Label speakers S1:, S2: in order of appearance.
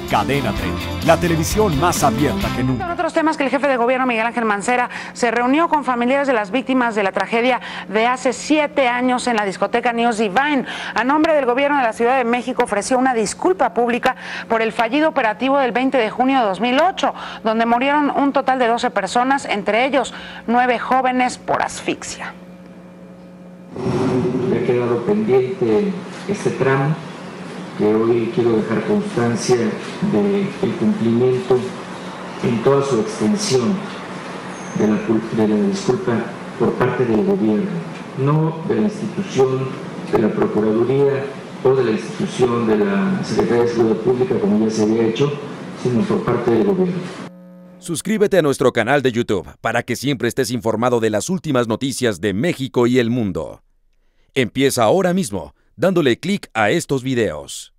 S1: Cadena 30, la televisión más abierta que nunca.
S2: En otros temas, que el jefe de gobierno Miguel Ángel Mancera se reunió con familiares de las víctimas de la tragedia de hace 7 años en la discoteca News Divine. A nombre del gobierno de la Ciudad de México ofreció una disculpa pública por el fallido operativo del 20 de junio de 2008, donde murieron un total de 12 personas, entre ellos 9 jóvenes por asfixia.
S3: Me ha quedado pendiente este tramo, que hoy quiero dejar constancia del cumplimiento en toda su extensión de la disculpa por parte del gobierno, no de la institución de la Procuraduría o de la institución de la Secretaría de Salud Pública, como ya se había hecho, sino por parte del gobierno.
S4: Suscríbete a nuestro canal de YouTube para que siempre estés informado de las últimas noticias de México y el mundo. Empieza ahora mismo dándole clic a estos videos.